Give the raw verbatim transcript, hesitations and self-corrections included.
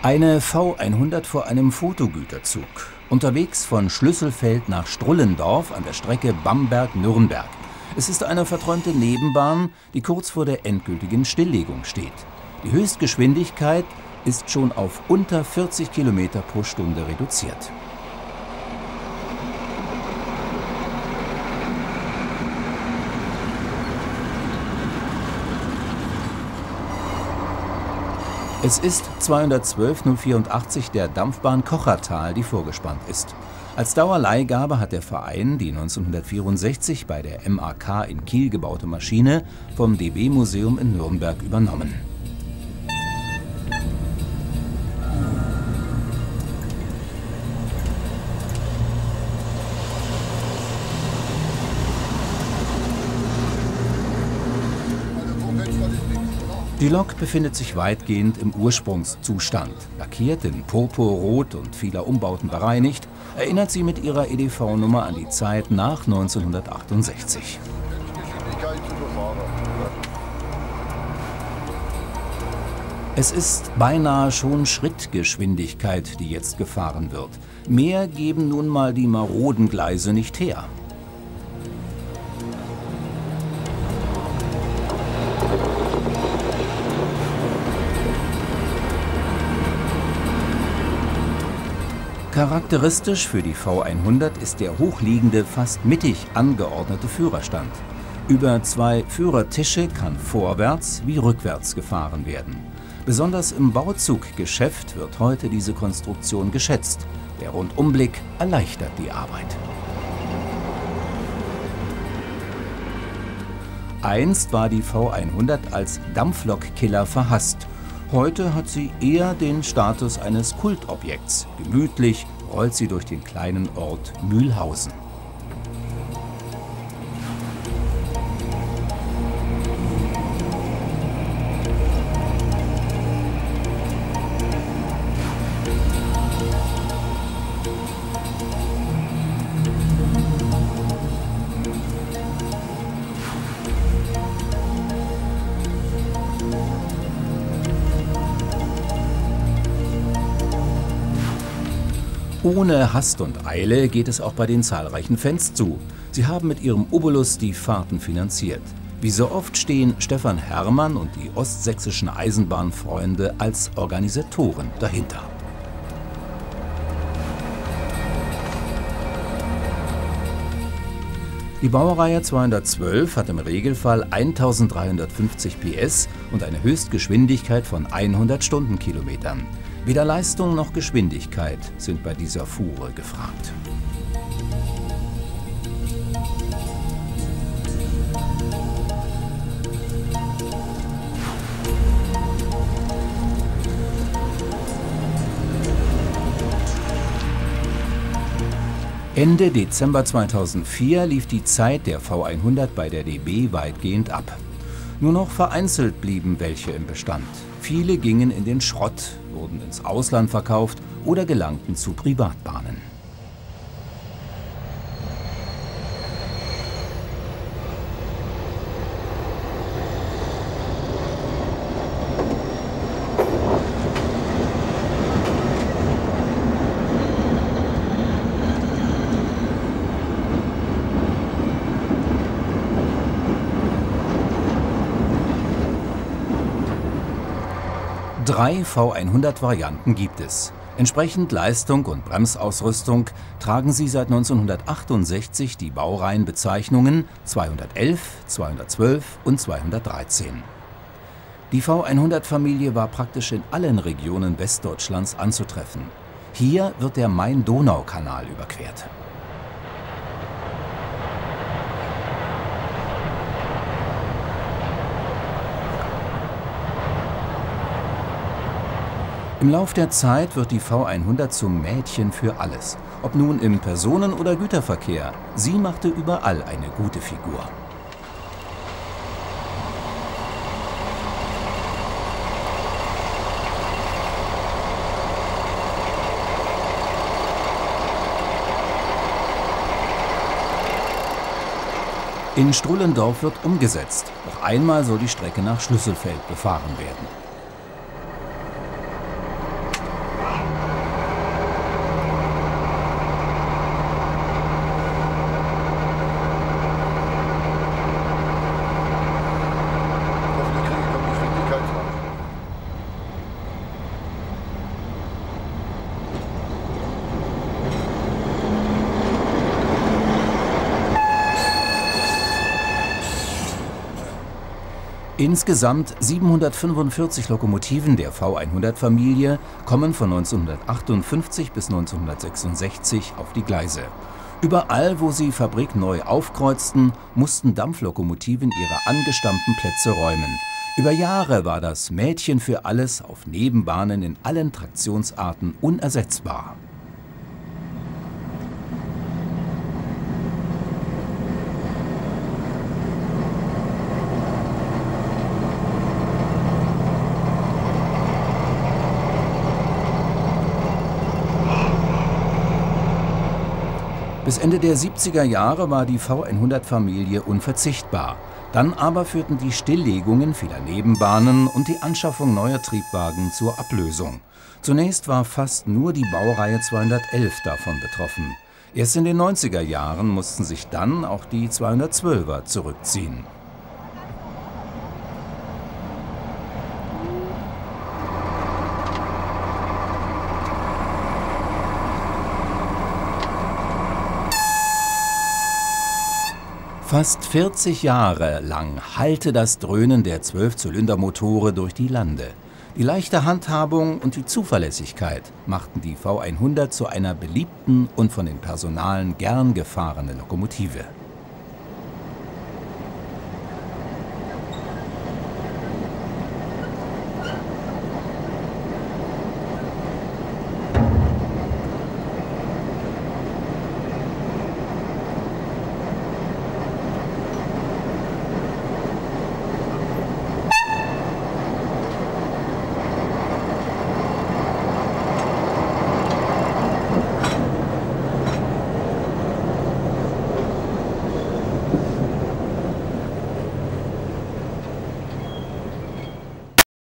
Eine V hundert vor einem Fotogüterzug. Unterwegs von Schlüsselfeld nach Strullendorf an der Strecke Bamberg-Nürnberg. Es ist eine verträumte Nebenbahn, die kurz vor der endgültigen Stilllegung steht. Die Höchstgeschwindigkeit ist schon auf unter vierzig Kilometer pro Stunde reduziert. Es ist zweihundertzwölf null vierundachtzig der Dampfbahn Kochertal, die vorgespannt ist. Als Dauerleihgabe hat der Verein die neunzehnhundertvierundsechzig bei der M A K in Kiel gebaute Maschine vom D B-Museum in Nürnberg übernommen. Die Lok befindet sich weitgehend im Ursprungszustand. Lackiert in Purpurrot und vieler Umbauten bereinigt, erinnert sie mit ihrer E D V-Nummer an die Zeit nach neunzehnhundertachtundsechzig. Es ist beinahe schon Schrittgeschwindigkeit, die jetzt gefahren wird. Mehr geben nun mal die maroden Gleise nicht her. Charakteristisch für die V hundert ist der hochliegende, fast mittig angeordnete Führerstand. Über zwei Führertische kann vorwärts wie rückwärts gefahren werden. Besonders im Bauzuggeschäft wird heute diese Konstruktion geschätzt. Der Rundumblick erleichtert die Arbeit. Einst war die V hundert als Dampflokkiller verhasst. Heute hat sie eher den Status eines Kultobjekts. Gemütlich rollt sie durch den kleinen Ort Mühlhausen. Ohne Hast und Eile geht es auch bei den zahlreichen Fans zu. Sie haben mit ihrem Obolus die Fahrten finanziert. Wie so oft stehen Stefan Herrmann und die ostsächsischen Eisenbahnfreunde als Organisatoren dahinter. Die Baureihe zweihundertzwölf hat im Regelfall eintausenddreihundertfünfzig P S und eine Höchstgeschwindigkeit von hundert Stundenkilometern. Weder Leistung noch Geschwindigkeit sind bei dieser Fuhre gefragt. Ende Dezember zweitausendvier lief die Zeit der V hundert bei der D B weitgehend ab. Nur noch vereinzelt blieben welche im Bestand. Viele gingen in den Schrott, wurden ins Ausland verkauft oder gelangten zu Privatbahnen. Drei V hundert Varianten gibt es. Entsprechend Leistung und Bremsausrüstung tragen sie seit neunzehnhundertachtundsechzig die Baureihenbezeichnungen zweihundertelf, zweihundertzwölf und zweihundertdreizehn. Die V hundert-Familie war praktisch in allen Regionen Westdeutschlands anzutreffen. Hier wird der Main-Donau-Kanal überquert. Im Lauf der Zeit wird die V hundert zum Mädchen für alles. Ob nun im Personen- oder Güterverkehr, sie machte überall eine gute Figur. In Strullendorf wird umgesetzt. Noch einmal soll die Strecke nach Schlüsselfeld befahren werden. Insgesamt siebenhundertfünfundvierzig Lokomotiven der V hundert-Familie kommen von neunzehnhundertachtundfünfzig bis neunzehnhundertsechsundsechzig auf die Gleise. Überall, wo sie fabrikneu aufkreuzten, mussten Dampflokomotiven ihre angestammten Plätze räumen. Über Jahre war das Mädchen für alles auf Nebenbahnen in allen Traktionsarten unersetzbar. Bis Ende der siebziger Jahre war die V hundert-Familie unverzichtbar. Dann aber führten die Stilllegungen vieler Nebenbahnen und die Anschaffung neuer Triebwagen zur Ablösung. Zunächst war fast nur die Baureihe zweihundertelf davon betroffen. Erst in den neunziger Jahren mussten sich dann auch die zweihundertzwölfer zurückziehen. Fast vierzig Jahre lang hallte das Dröhnen der Zwölfzylindermotore durch die Lande. Die leichte Handhabung und die Zuverlässigkeit machten die V hundert zu einer beliebten und von den Personalen gern gefahrene Lokomotive.